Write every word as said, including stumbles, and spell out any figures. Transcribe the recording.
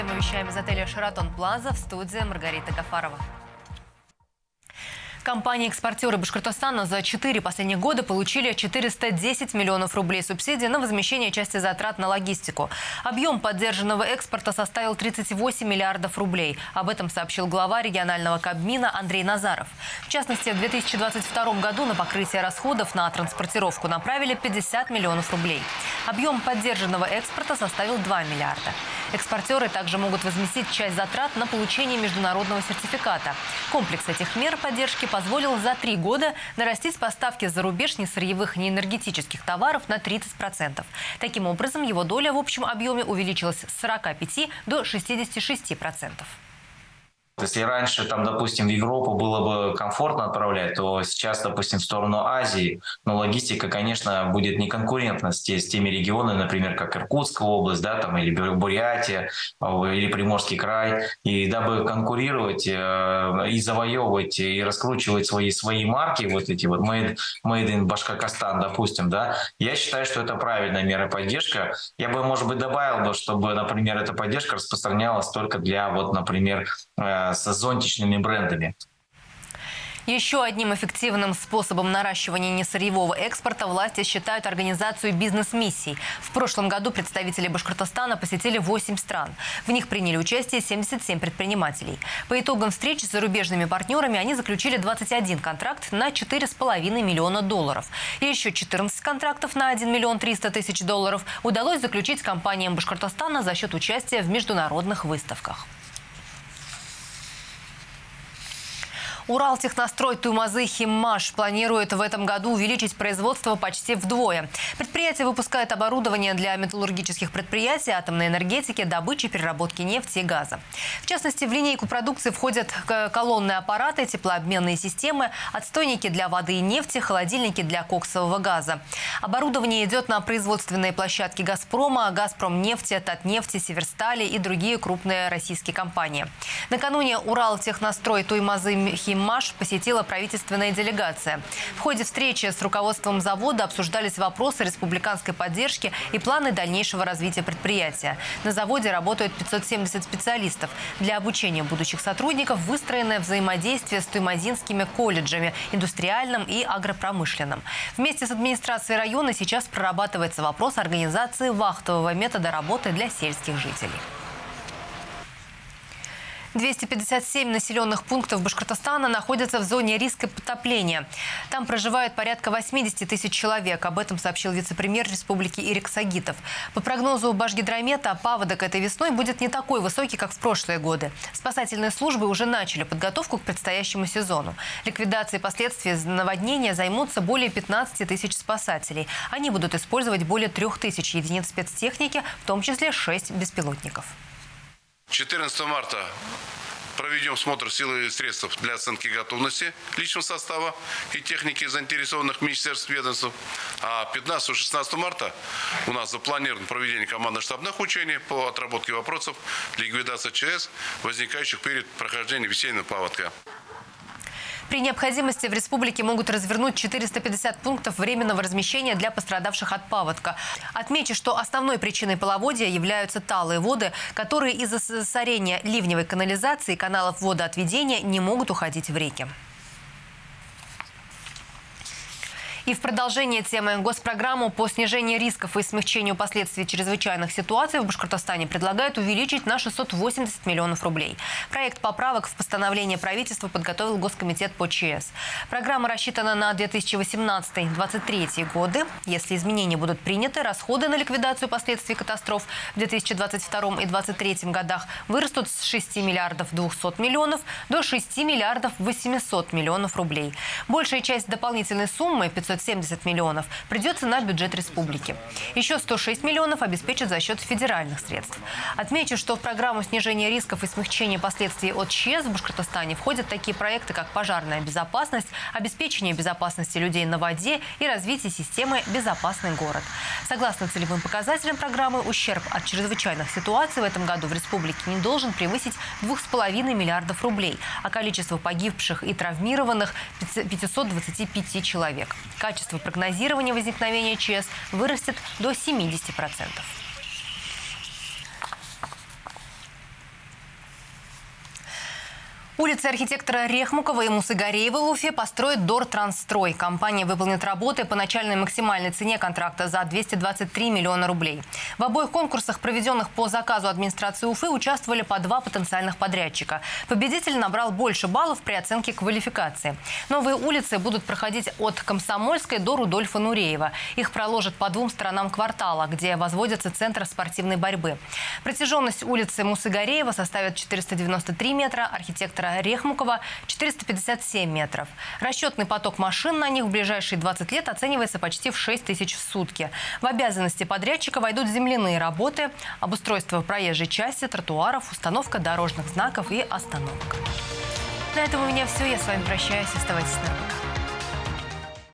Здравствуйте, мы вещаем из отеля «Шератон Плаза», в студии Маргарита Гафарова. Компании-экспортеры Башкортостана за четыре последних года получили четыреста десять миллионов рублей субсидий на возмещение части затрат на логистику. Объем поддержанного экспорта составил тридцать восемь миллиардов рублей. Об этом сообщил глава регионального Кабмина Андрей Назаров. В частности, в две тысячи двадцать втором году на покрытие расходов на транспортировку направили пятьдесят миллионов рублей. Объем поддержанного экспорта составил два миллиарда. Экспортеры также могут возместить часть затрат на получение международного сертификата. Комплекс этих мер поддержки позволил за три года нарастить поставки за рубеж несырьевых, неэнергетических товаров на тридцать процентов. Таким образом, его доля в общем объеме увеличилась с сорока пяти до шестидесяти шести процентов. Если раньше, там, допустим, в Европу было бы комфортно отправлять, то сейчас, допустим, в сторону Азии, но логистика, конечно, будет неконкурентна с, те, с теми регионами, например, как Иркутская область, да, там, или Бурятия, или Приморский край. И дабы конкурировать э, и завоевывать, и раскручивать свои, свои марки, вот эти вот made, made in Башкортостан, допустим, да, я считаю, что это правильная мера поддержка. Я бы, может быть, добавил бы, чтобы, например, эта поддержка распространялась только для, вот, например, э, с зонтичными брендами. Еще одним эффективным способом наращивания несырьевого экспорта власти считают организацию бизнес-миссий. В прошлом году представители Башкортостана посетили восемь стран. В них приняли участие семьдесят семь предпринимателей. По итогам встреч с зарубежными партнерами они заключили двадцать один контракт на четыре с половиной миллиона долларов. И еще четырнадцать контрактов на один миллион триста тысяч долларов удалось заключить компаниям Башкортостана за счет участия в международных выставках. Уралтехнострой Туймазы Химмаш планирует в этом году увеличить производство почти вдвое. Предприятие выпускает оборудование для металлургических предприятий, атомной энергетики, добычи, переработки нефти и газа. В частности, в линейку продукции входят колонные аппараты, теплообменные системы, отстойники для воды и нефти, холодильники для коксового газа. Оборудование идет на производственные площадки «Газпрома», «Газпромнефти», «Татнефти», «Северстали» и другие крупные российские компании. Накануне Уралтехнострой Туймазы Химмаш посетила правительственная делегация. В ходе встречи с руководством завода обсуждались вопросы республиканской поддержки и планы дальнейшего развития предприятия. На заводе работают пятьсот семьдесят специалистов. Для обучения будущих сотрудников выстроено взаимодействие с туймазинскими колледжами, индустриальным и агропромышленным. Вместе с администрацией района сейчас прорабатывается вопрос организации вахтового метода работы для сельских жителей. двести пятьдесят семь населенных пунктов Башкортостана находятся в зоне риска потопления. Там проживают порядка восьмидесяти тысяч человек. Об этом сообщил вице-премьер республики Ирик Сагитов. По прогнозу Башгидромета, паводок этой весной будет не такой высокий, как в прошлые годы. Спасательные службы уже начали подготовку к предстоящему сезону. Ликвидацией последствий наводнения займутся более пятнадцати тысяч спасателей. Они будут использовать более трех тысяч единиц спецтехники, в том числе шесть беспилотников. четырнадцатого марта проведем смотр сил и средств для оценки готовности личного состава и техники заинтересованных министерств и ведомств. А пятнадцатого-шестнадцатого марта у нас запланировано проведение командно-штабных учений по отработке вопросов ликвидации ЧС, возникающих перед прохождением весеннего паводка. При необходимости в республике могут развернуть четыреста пятьдесят пунктов временного размещения для пострадавших от паводка. Отмечу, что основной причиной половодья являются талые воды, которые из-за засорения ливневой канализации и каналов водоотведения не могут уходить в реки. И в продолжение темы госпрограмму по снижению рисков и смягчению последствий чрезвычайных ситуаций в Башкортостане предлагают увеличить на шестьсот восемьдесят миллионов рублей. Проект поправок в постановление правительства подготовил Госкомитет по ЧС. Программа рассчитана на две тысячи восемнадцатый — две тысячи двадцать третий годы. Если изменения будут приняты, расходы на ликвидацию последствий катастроф в две тысячи двадцать втором и две тысячи двадцать третьем годах вырастут с шести миллиардов двухсот миллионов до шести миллиардов восьмисот миллионов рублей. Большая часть дополнительной суммы, пятьсот семьдесят миллионов, придется на бюджет республики. Еще сто шесть миллионов обеспечат за счет федеральных средств. Отмечу, что в программу снижения рисков и смягчения последствий от ЧС в Башкортостане входят такие проекты, как пожарная безопасность, обеспечение безопасности людей на воде и развитие системы «Безопасный город». Согласно целевым показателям программы, ущерб от чрезвычайных ситуаций в этом году в республике не должен превысить двух с половиной миллиардов рублей, а количество погибших и травмированных – пятисот двадцати пяти человек. Качество прогнозирования возникновения ЧС вырастет до семидесяти процентов. Улицы архитектора Рехмукова и Мусыгареева в Уфе построит Дортрансстрой. Компания выполнит работы по начальной максимальной цене контракта за двести двадцать три миллиона рублей. В обоих конкурсах, проведенных по заказу администрации Уфы, участвовали по два потенциальных подрядчика. Победитель набрал больше баллов при оценке квалификации. Новые улицы будут проходить от Комсомольской до Рудольфа Нуреева. Их проложат по двум сторонам квартала, где возводится центр спортивной борьбы. Протяженность улицы Мусыгареева составит четыреста девяносто три метра, архитектора Рехмукова – четыреста пятьдесят семь метров. Расчетный поток машин на них в ближайшие двадцать лет оценивается почти в шесть тысяч в сутки. В обязанности подрядчика войдут земляные работы, обустройство проезжей части, тротуаров, установка дорожных знаков и остановок. На этом у меня все. Я с вами прощаюсь. Оставайтесь на работе.